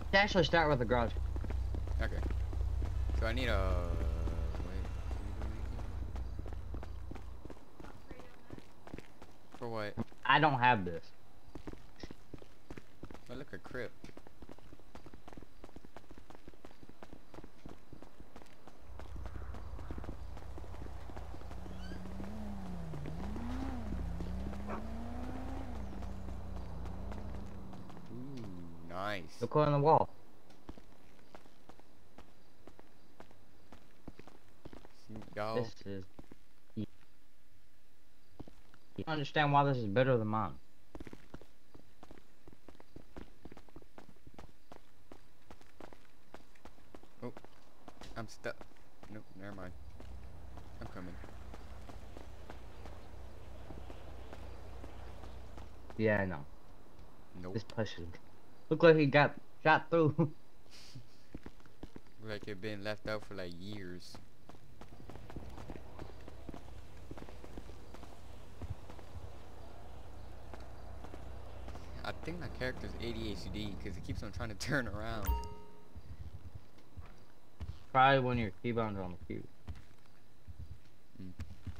Actually, start with the garage. Okay. So I need a. Wait. For what? I don't have this. Oh, look, a crypt. Ooh, nice. Look on the wall. Y'all. This is. You don't understand why this is better than mine. Oh, I'm stuck. Nope, never mind. I'm coming. Yeah, I know. Nope. This pushes. Look like he got shot through. Like it been left out for like years. I think my character's ADHD because it keeps on trying to turn around. Probably when your keyboard's on the cube. Mm.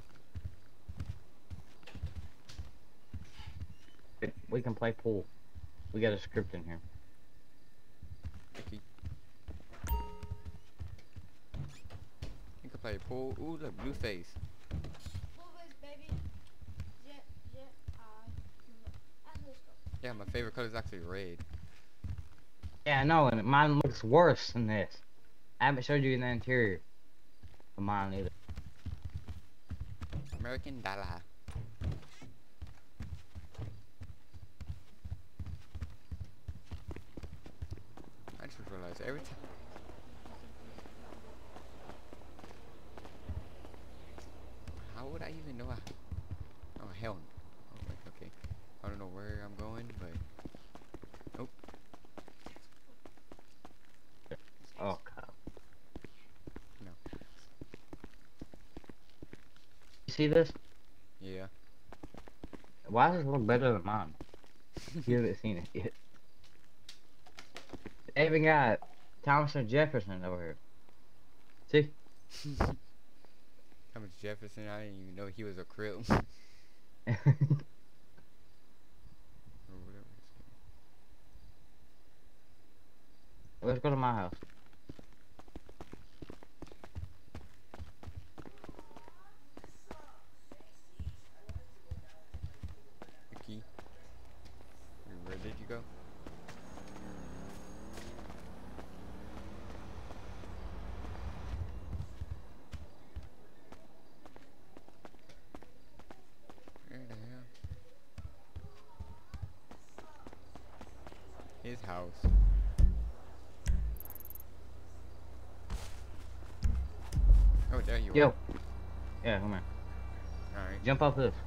We can play pool. We got a script in here. Okay. You can play pool. Ooh, look, blue face. Yeah, my favorite color is actually red. Yeah, I know, and mine looks worse than this. I haven't showed you the interior of mine either. American dollar. I just realized every time. How would I even know? Oh hell no. Oh, wait, okay. I don't know where I'm going, but oh, Oh, God. no. You see this? Yeah. Why does this look better than mine? You haven't seen it yet. They even got Thomas and Jefferson over here. See? Thomas Jefferson. I didn't even know he was a crip. Or whatever. Let's go to my house. The key. Where did you go? Where the hell? His house. Oh, there you are. Yo. Yeah, come here. Alright. Jump off this.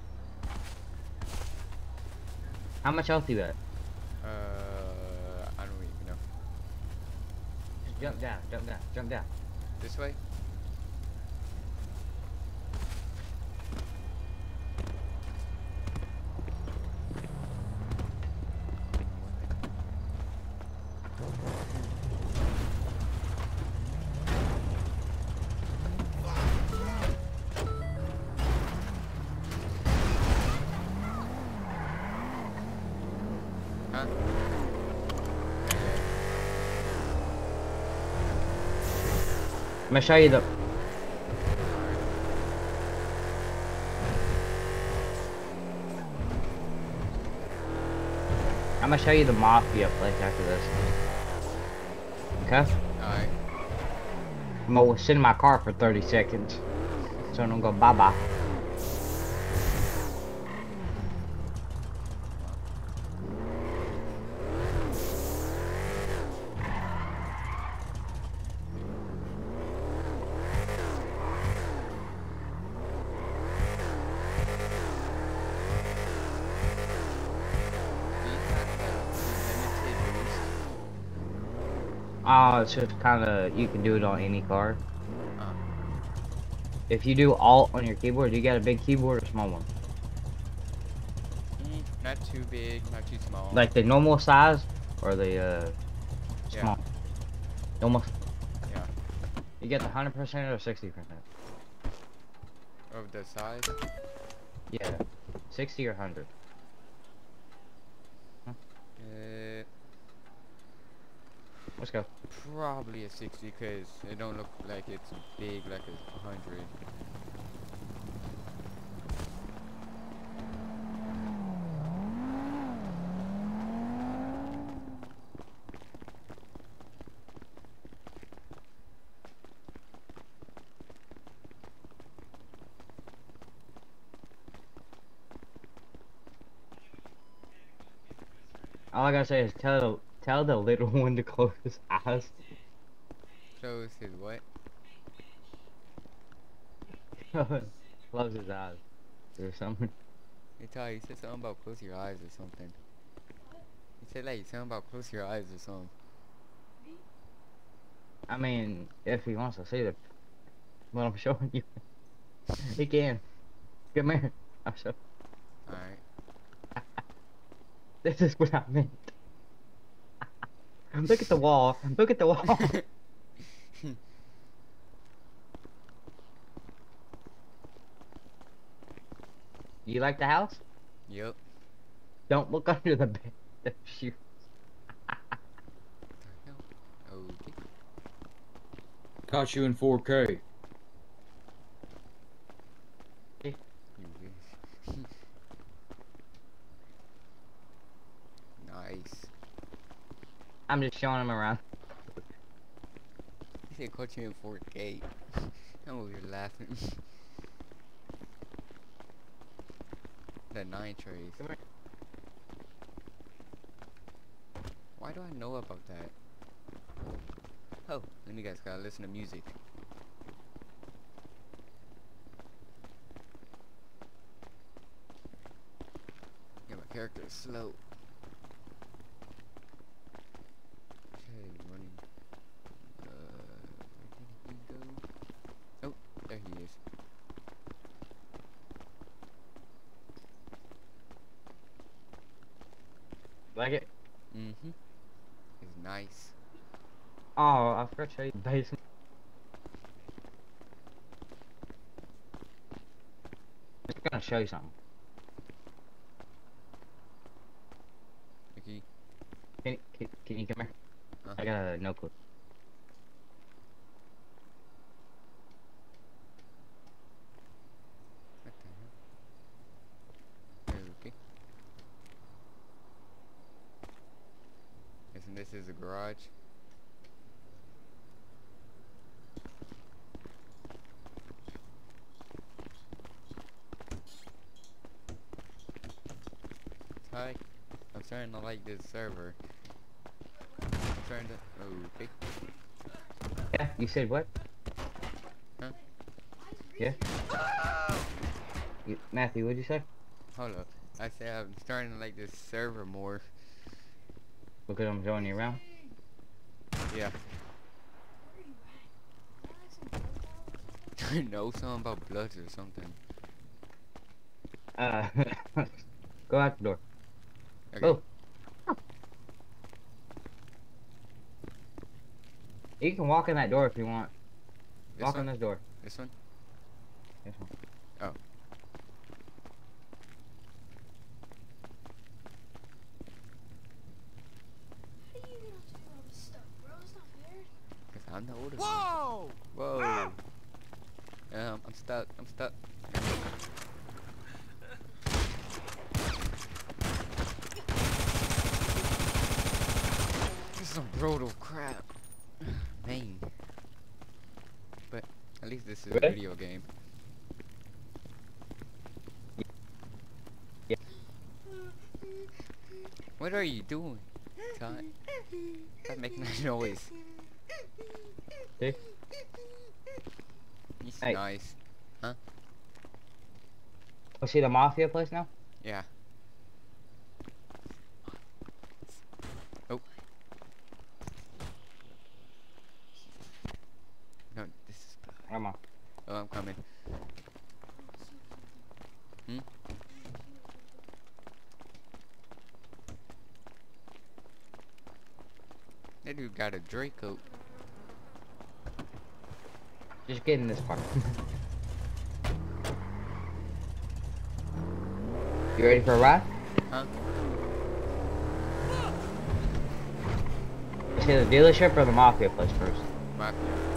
How much health you got? I don't even know. Just jump down, jump down, jump down. This way? Huh? I'm gonna show you the. I'm gonna show you the mafia place after this. Okay? Alright. I'm gonna sit in my car for 30 seconds. So I don't go bye bye. Do you have the limited boost? Oh, it's just kinda, you can do it on any car. Uh, If you do Alt on your keyboard, you got a big keyboard or small one? not too big, not too small. Like the normal size or the Yeah. Small. Almost. Yeah. You get the 100% or 60%? Of the size? Yeah. 60 or 100. Huh? Let's go. Probably a 60 because it don't look like it's big like a 100. All I gotta say is tell the little one to close his eyes. Close his what? Close his eyes or something. Hey Ty, you said something about close your eyes or something. You said like something about close your eyes or something. I mean, if he wants to see the what I'm showing you, he can. Come here. I'll show. Alright. This is what I meant. Look at the wall. Look at the wall. You like the house? Yep. Don't look under the bed. Shoot. Okay. Caught you in 4K. You wish. Nice. I'm just showing him around. He said caught you in 4K. I'm over here laughing. The 9 trays. Come here. Why do I know about that? Oh, then you guys gotta listen to music. Yeah, my character is slow. Okay, running. Where did he go? Oh, there he is. Like it? Mm-hmm. It's nice. Oh, I forgot to show you the basement. I'm just gonna show you something. Okay. Can you come here? Uh-huh. I got a no clue. What the hell? Okay. Isn't this is a garage? Hi. I'm starting to like this server. I'm starting to. Okay. Yeah, you said what? Huh? Yeah? Matthew, what'd you say? Hold up. I said I'm starting to like this server more. Because I'm showing you around? Yeah. Know something about bloods or something. Go out the door. Okay. Oh. You can walk in that door if you want. This Walk one? in this door. This one? This one. Oh. Cause I'm the older one. Whoa! Whoa! I'm stuck. I'm stuck. This is some brutal crap. Man. But at least this is a Ready? video game. Yeah. What are you doing, Todd? Stop making that noise. See? He's Hey. nice. Huh? Oh, see the mafia place now? Yeah. Oh. No, this is bad. Come on. Oh, I'm coming. Hmm? That dude got a Draco. Just get in this car. You ready for a ride? Huh? Let's hit the dealership or the mafia place first. Mafia.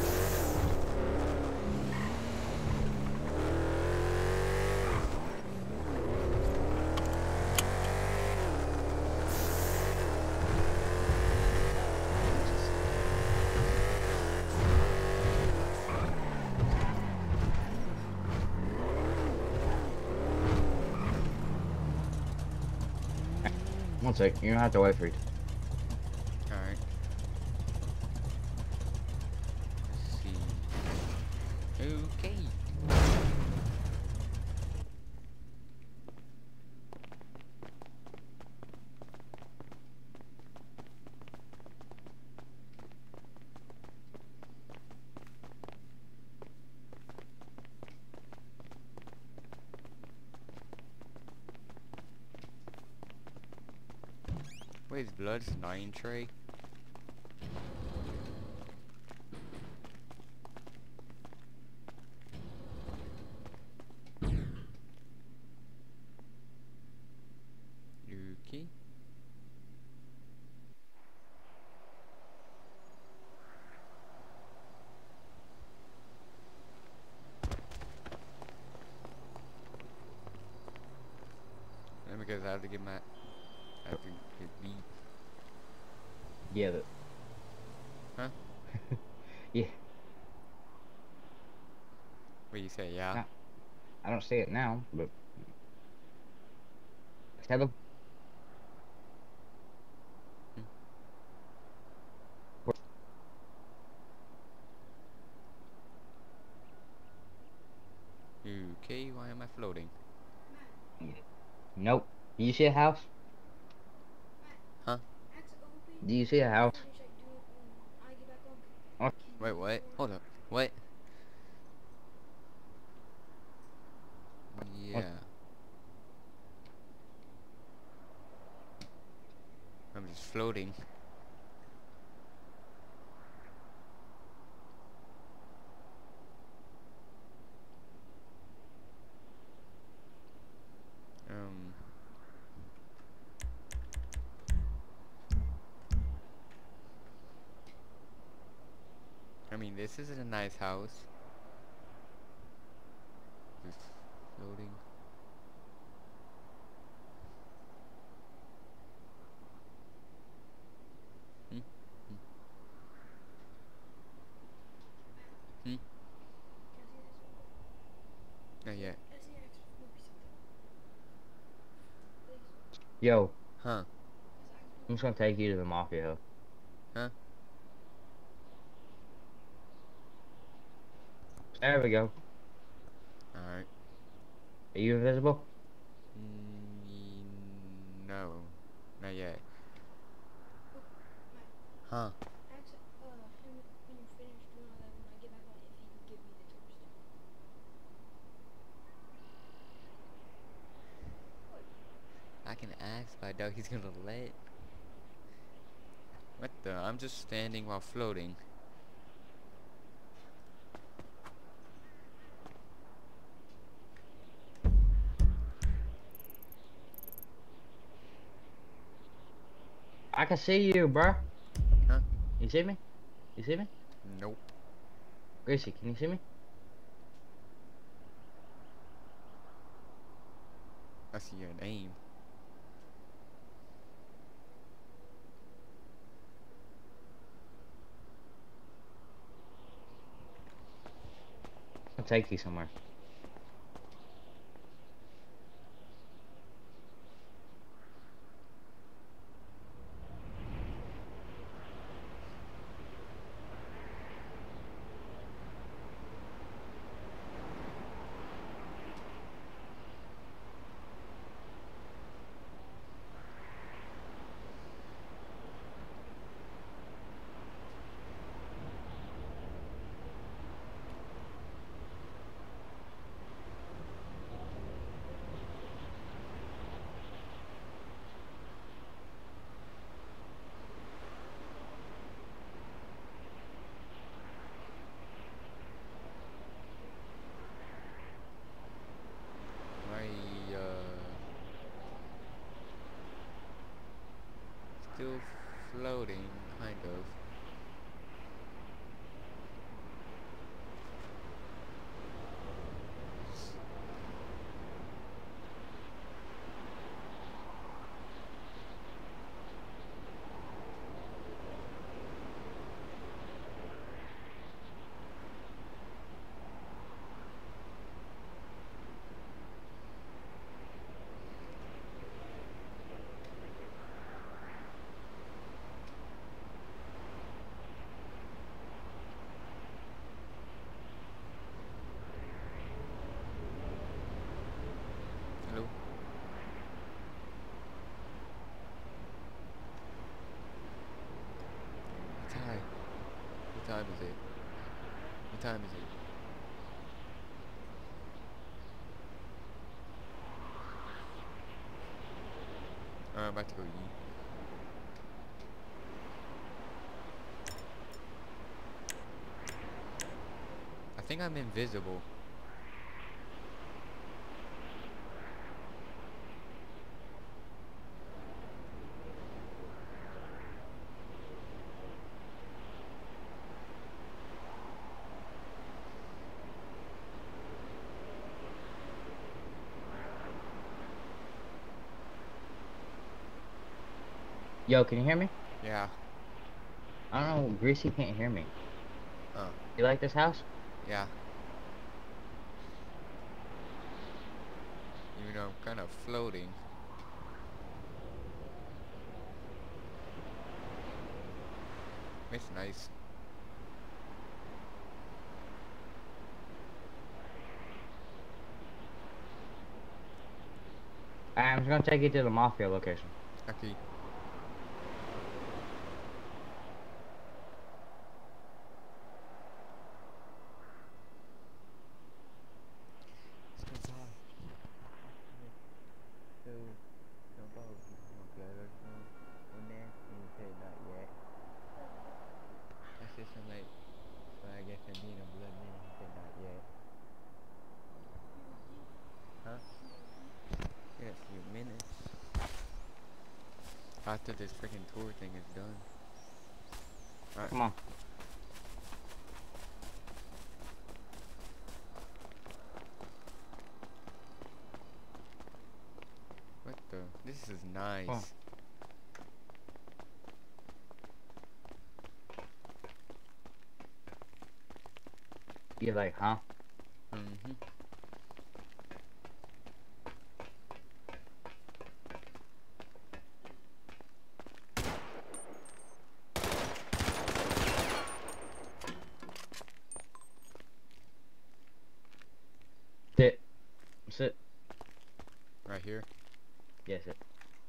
One sec, you don't have to wait for it. Alright. Let's see. Okay. Wait, his blood's 9 tray? Okay. Let me guess, I have to get my... I have to get beat. Yeah, Huh? yeah. What you say, yeah? Nah. I don't see it now, but have a Okay, why am I floating? nope. Do you see a house? Huh? Do you see a house? Oh, Wait, what? Hold up. What? Yeah. I'm just floating. I mean, this is a nice house. Just floating. Hmm? Hmm? Not yet. yo, Huh? I'm just gonna take you to the mafia house. Huh? There we go. Alright. Are you invisible? No. Not yet. Huh? I can ask, but I doubt he's gonna let. What the? I'm just standing while floating. I can see you, bruh. Huh? You see me? You see me? Nope. Gracie, can you see me? I see your name. I'll take you somewhere. What time is it? What time is it? I'm about to go eat. I think I'm invisible. Yo, can you hear me? Yeah. I don't know, Greasy can't hear me. Oh. You like this house? Yeah. Even though I'm kind of floating. It's nice. I'm just gonna take you to the Mafia location. Okay. So, jump out. Okay, let's go. On there, and you say not yet. I said something like, so I guess I'm being a blood man. He said not yet. Huh? Yeah, a few minutes. After this freaking tour thing is done. Alright. Come on. What the? This is nice. Oh. You're like, huh? Mm-hmm. Sit. Sit. Right here. Yes, sit.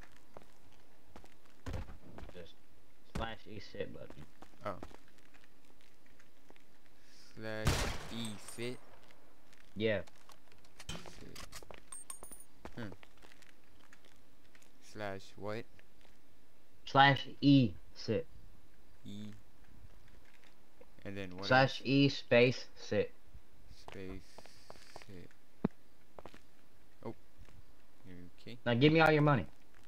Just slash E sit button. Oh. Slash E sit. Yeah. Sit. Slash what? Slash E sit. E. And then what Slash else? E space sit. Space sit. Oh. Okay. Now give me all your money.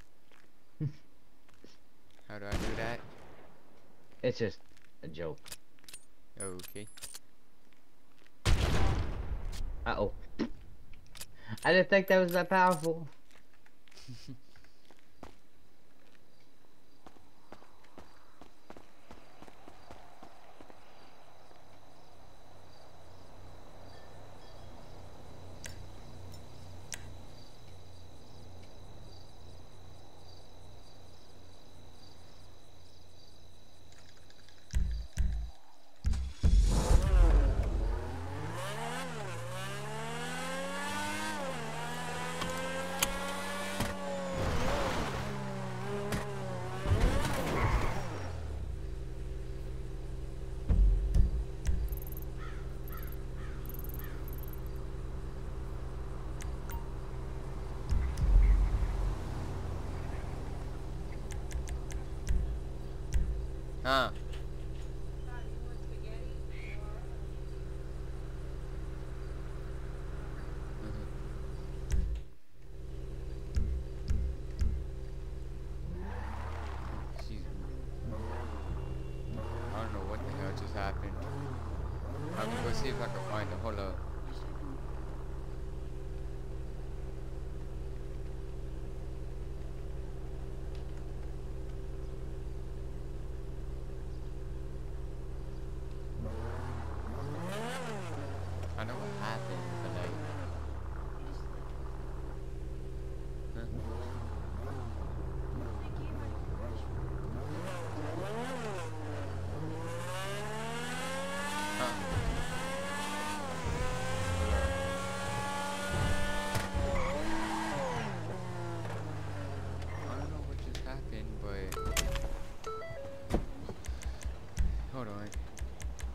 How do I do that? It's just a joke. Okay. Uh-oh. I didn't think that was that powerful. Huh. Jeez. I don't know what the hell just happened. I'm gonna go see if I can find it. Hold up. I know what happened, but like, huh? I don't know what just happened, but hold on.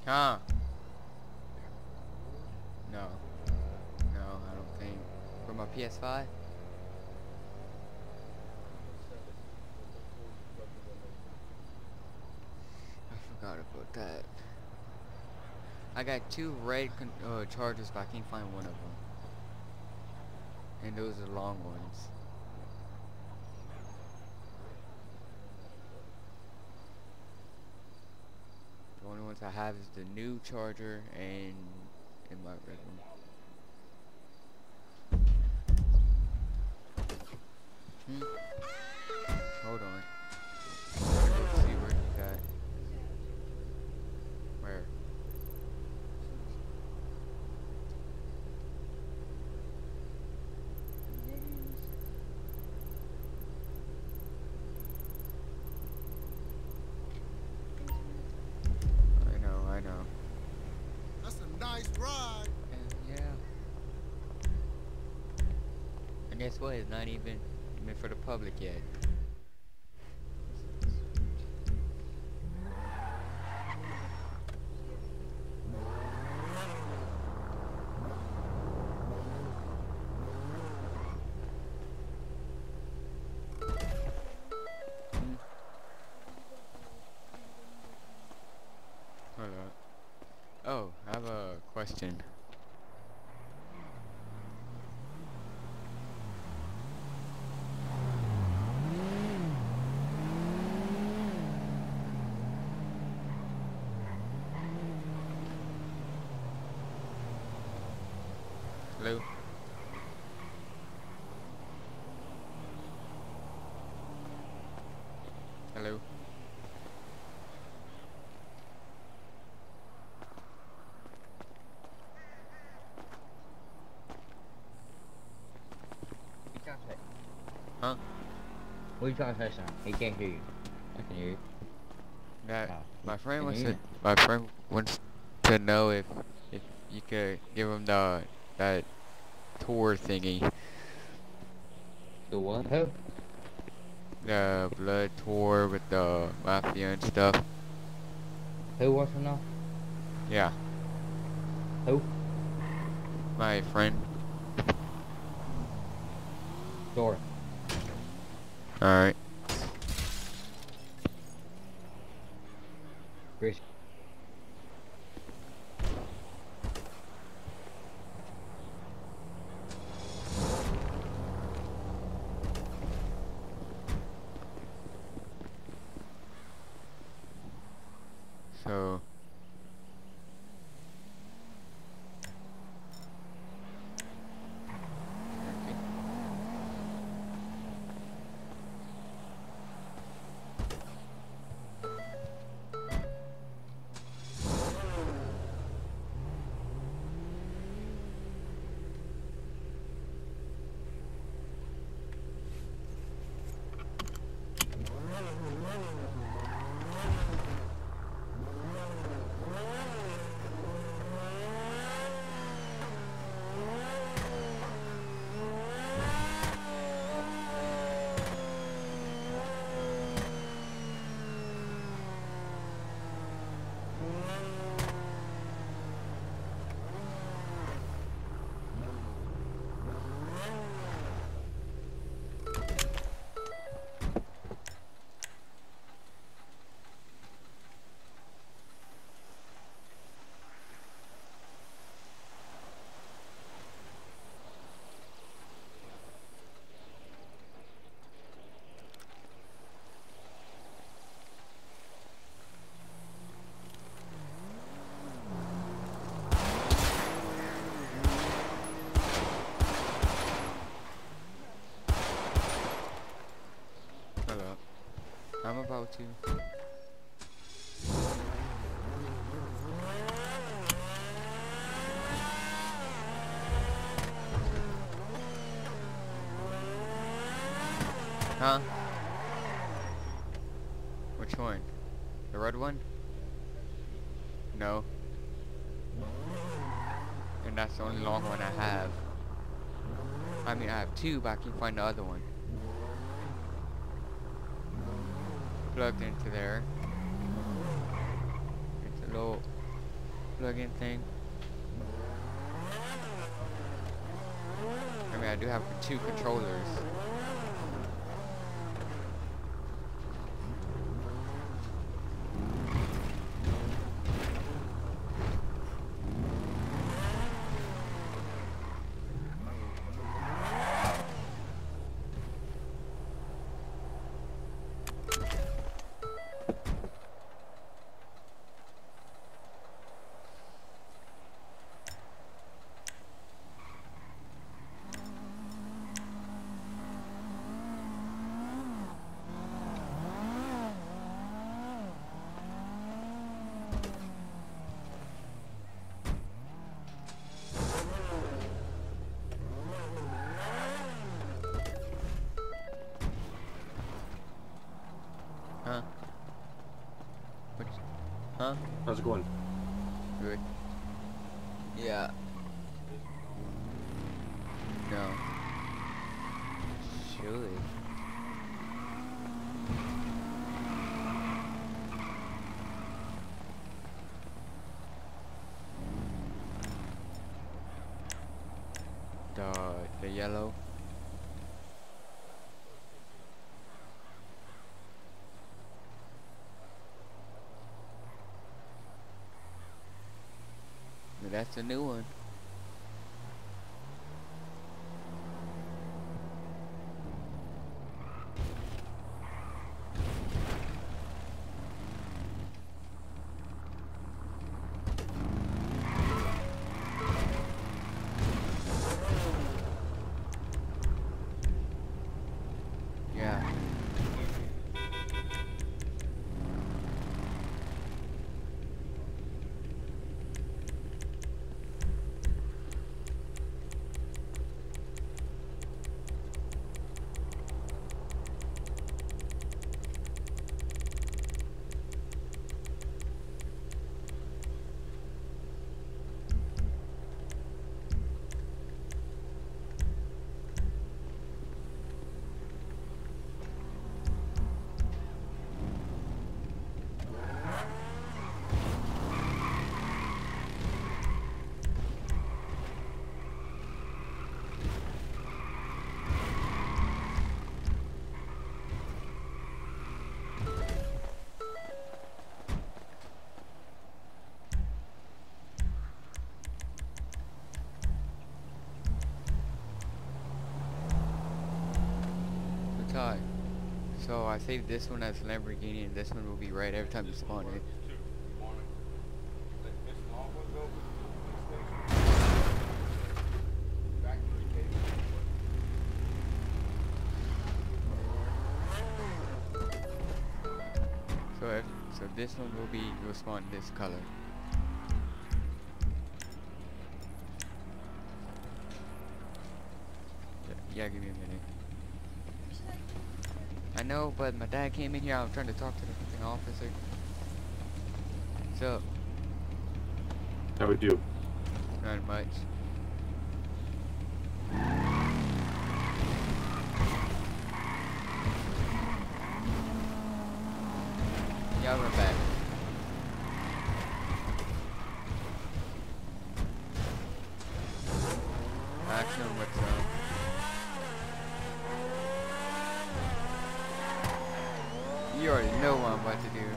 Huh? No. No, I don't think. For my PS5? I forgot about that. I got two red chargers, but I can't find one of them. And those are long ones. The only ones I have is the new charger and my red one. Hold on. Let's see where he's at. Where? I know. That's a nice ride. Yeah. And guess what? It's not even for the public yet. Hold on. Oh, I have a question. Hello? Hello? Huh? What are you trying to say, son? He can't hear you. I can hear you. That Oh, my friend can wants hear to. you. My friend wants to know if you could give him that tour thingy, The what? Who? the blood tour with the mafia and stuff. Who wants to know? Yeah, Who? my friend. Sure. All right. Chris. So. Hello. I'm about to. Huh? Which one? The red one? No. And that's the only long one I have. I mean, I have two, but I can't find the other one. Plugged into there. It's a little plug-in thing. I mean, I do have 2 controllers. Huh? Which? Huh? How's it going? Good. Yeah. No. Should. The yellow. That's a new one. Yeah. Todd. So I saved this one as Lamborghini and this one will be right every time you spawn it. So this one will spawn this color. Yeah, give me a minute. I know, but my dad came in here. I'm trying to talk to the fucking officer. What's up? How would you? Not much. Yeah, I'll run back. Ask him what's up. You already know what I'm about to do.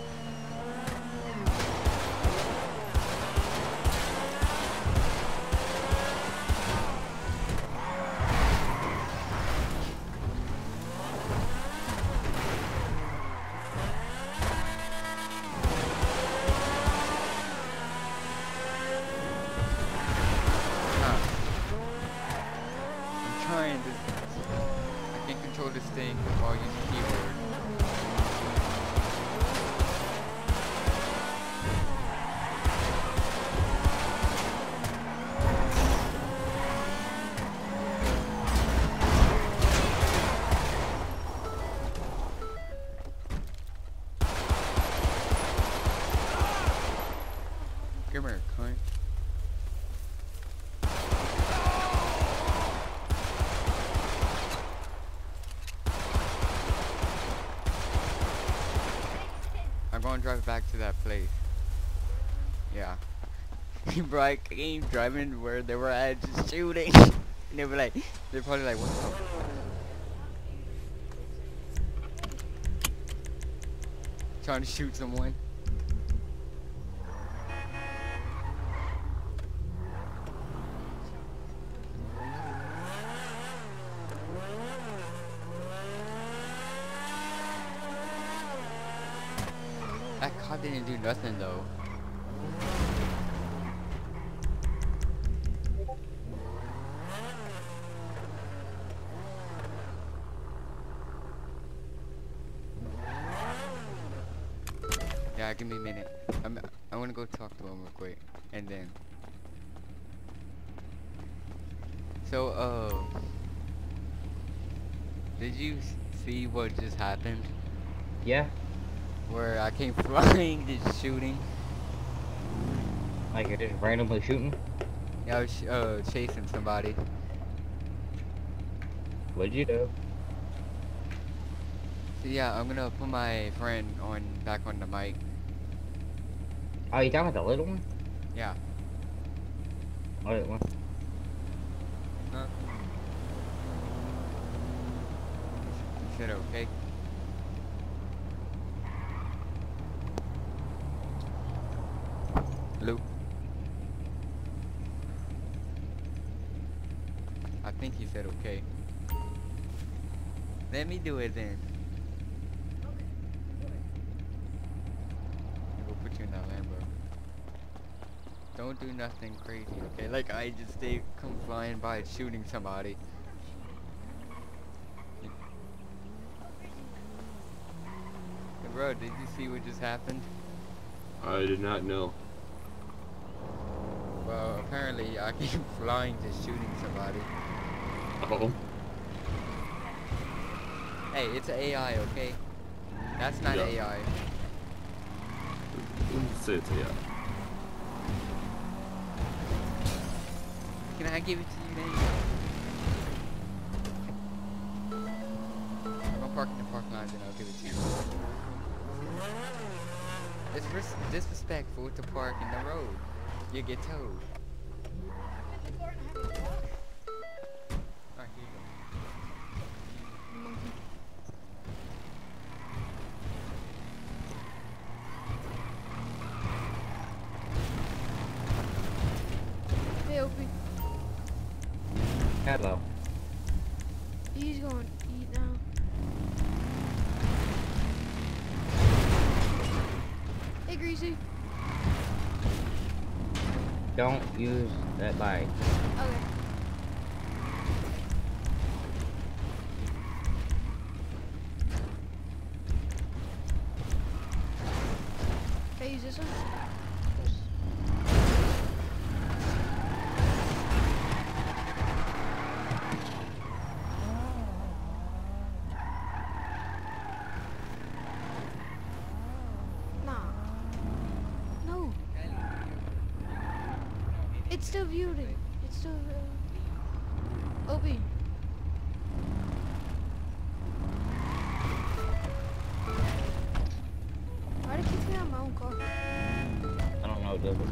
I'm trying to... I can control this thing while using the keyboard. Come here, cunt. I'm going to drive back to that place. Yeah. Bro, I came driving where they were at just shooting. And they were like, they're probably like, what the fuck? Trying to shoot someone. That cop didn't do nothing though. Yeah, give me a minute. I want to go talk to him real quick, and then. So, did you see what just happened? Yeah, Where I came flying, just shooting. like you're just randomly shooting. Yeah, I was chasing somebody. What'd you do? So yeah, I'm gonna put my friend back on the mic. Oh, you talking about the little one? Yeah. Oh, that one. Huh? You said okay. Hello? I think he said okay. Let me do it then. We'll put you in that Lambo. Don't do nothing crazy, okay? Like I just come flying by shooting somebody. Hey bro, did you see what just happened? I did not know. Well, apparently I came flying just shooting somebody. Oh. Hey, it's an AI, okay? That's not Yeah. AI. Let me say it to you. Can I give it to you then? I'll park in the parking lot and I'll give it to you. It's disrespectful to park in the road. You get towed. Alright, here you Hey, Opie. Hello. He's going to eat now. Hey, Greasy. Don't use that bike. Okay. Can I use this one? Nah. No. It's still muted. It's still. Opie. Why did it kick me out of my own car? I don't know, does it?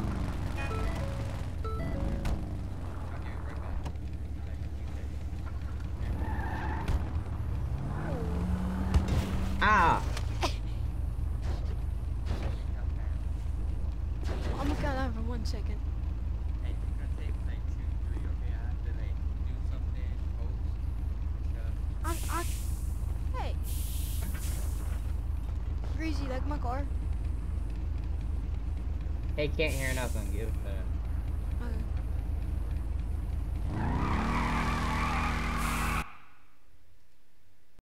Ah! I'm gonna count down for 1 second. Hey, you're gonna take like 2, 3, okay? I have to like do something, post stuff. Hey. Greasy, like my car. Hey, can't hear nothing. Give it that.